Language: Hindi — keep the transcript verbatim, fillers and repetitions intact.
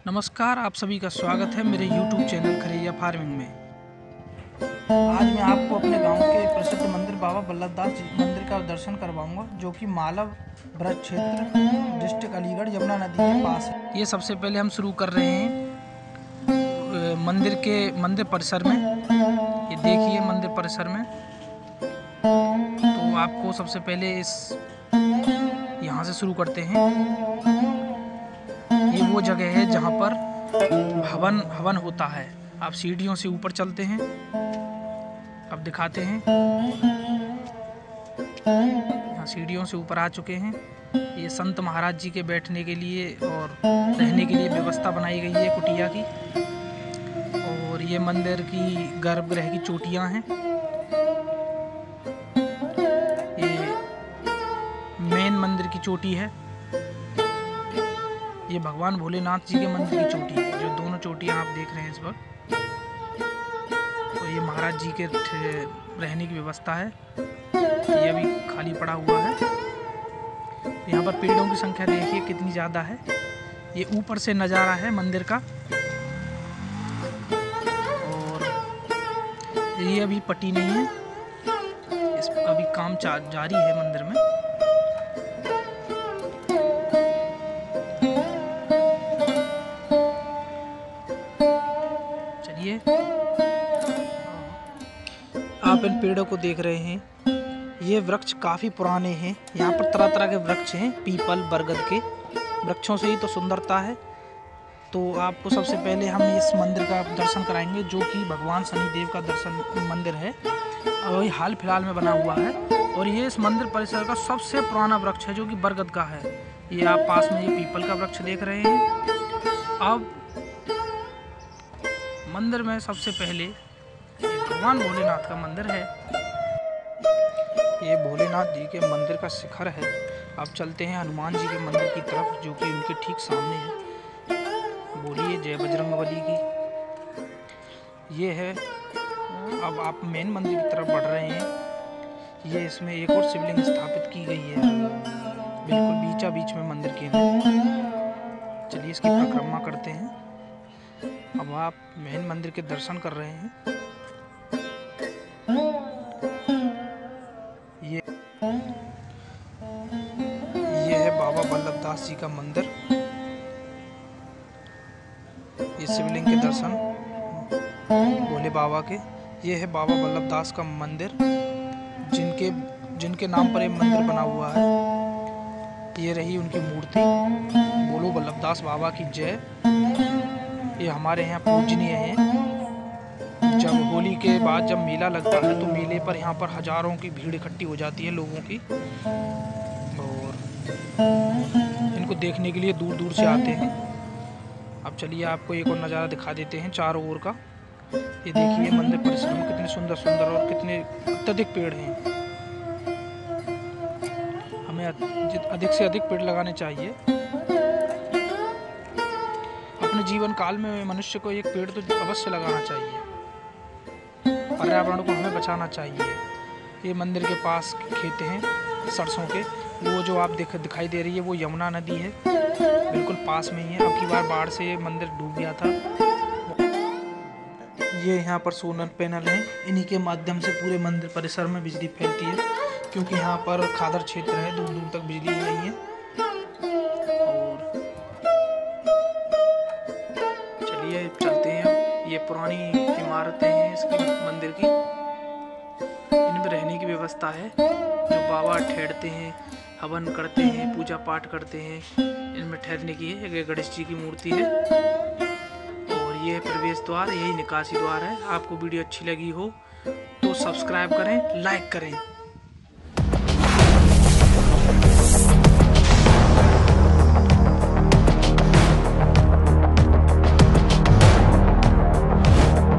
नमस्कार, आप सभी का स्वागत है मेरे यूट्यूब चैनल खरैया फार्मिंग में। आज मैं आपको अपने गांव के प्रसिद्ध मंदिर बाबा बल्लभ दास जी मंदिर का दर्शन करवाऊंगा, जो कि मालव ब्रज क्षेत्र, डिस्ट्रिक्ट अलीगढ़, यमुना नदी के पास है। ये सबसे पहले हम शुरू कर रहे हैं मंदिर के मंदिर परिसर में। ये देखिए मंदिर परिसर में। तो आपको सबसे पहले इस यहाँ से शुरू करते हैं। ये वो जगह है जहाँ पर हवन हवन होता है। आप सीढ़ियों से ऊपर चलते हैं। अब दिखाते हैं। यहाँ सीढ़ियों से ऊपर आ चुके हैं। ये संत महाराज जी के बैठने के लिए और रहने के लिए व्यवस्था बनाई गई है कुटिया की। और ये मंदिर की गर्भगृह की चोटियाँ हैं। ये मेन मंदिर की चोटी है। ये भगवान भोलेनाथ जी के मंदिर की चोटी है, जो दोनों चोटियां आप देख रहे हैं इस वक्त। तो ये महाराज जी के रहने की व्यवस्था है। ये अभी खाली पड़ा हुआ है। यहाँ पर पेड़ों की संख्या देखिए कितनी ज़्यादा है। ये ऊपर से नज़ारा है मंदिर का। और ये अभी पट्टी नहीं है, इस अभी काम जारी है मंदिर में। आप इन पेड़ों को देख रहे हैं। ये वृक्ष काफ़ी पुराने हैं। यहाँ पर तरह तरह के वृक्ष हैं, पीपल, बरगद के वृक्षों से ही तो सुंदरता है। तो आपको सबसे पहले हम इस मंदिर का दर्शन कराएंगे, जो कि भगवान शनिदेव का दर्शन मंदिर है और ये हाल फिलहाल में बना हुआ है। और ये इस मंदिर परिसर का सबसे पुराना वृक्ष है, जो कि बरगद का है। ये आप पास में ये पीपल का वृक्ष देख रहे हैं। अब मंदिर में सबसे पहले भगवान भोलेनाथ का मंदिर है। ये भोलेनाथ जी के मंदिर का शिखर है। अब चलते हैं हनुमान जी के मंदिर की तरफ, जो कि उनके ठीक सामने है। बोलिए जय बजरंगबली की। ये है। अब आप मेन मंदिर की तरफ बढ़ रहे हैं। ये इसमें एक और शिवलिंग स्थापित की गई है, बिल्कुल बीचा बीच में मंदिर के। चलिए इसकी परिक्रमा करते हैं। अब आप मेन मंदिर के दर्शन कर रहे हैं। ये ये है बाबा बल्लभ दास जी का मंदिर। ये शिवलिंग के दर्शन भोले बाबा के। ये है बाबा बल्लभ दास का मंदिर, जिनके जिनके नाम पर ये मंदिर बना हुआ है। ये रही उनकी मूर्ति। बोलो बल्लभ दास बाबा की जय। ये हमारे यहाँ पूजनीय है। जब होली के बाद जब मेला लगता है, तो मेले पर यहाँ पर हजारों की भीड़ इकट्ठी हो जाती है लोगों की। और इनको देखने के लिए दूर दूर से आते हैं। अब चलिए आपको एक और नज़ारा दिखा देते हैं चारों ओर का। ये देखिए मंदिर परिसर में कितने सुंदर सुंदर और कितने अत्यधिक पेड़ हैं। हमें अधिक से अधिक पेड़ लगाने चाहिए। अपने जीवन काल में मनुष्य को एक पेड़ तो अवश्य लगाना चाहिए। पर्यावरण को हमें बचाना चाहिए। ये मंदिर के पास खेत हैं सरसों के। वो जो आप देख दिखाई दे रही है, वो यमुना नदी है, बिल्कुल पास में ही है। अब की बार बाढ़ से ये मंदिर डूब गया था। ये यहाँ पर सोलर पैनल हैं। इन्हीं के माध्यम से पूरे मंदिर परिसर में बिजली फैलती है, क्योंकि यहाँ पर खादर क्षेत्र है, दूर दूर तक बिजली नहीं है। और चलिए चलते हैं। ये पुरानी इमारतें हैं इसकी मंदिर की। इनमें रहने की व्यवस्था है। जो बाबा ठहरते हैं, हवन करते हैं, पूजा पाठ करते हैं, इनमें ठहरने की है। ये गणेश जी की मूर्ति है। और ये प्रवेश द्वार, यही निकासी द्वार है। आपको वीडियो अच्छी लगी हो तो सब्सक्राइब करें, लाइक करें।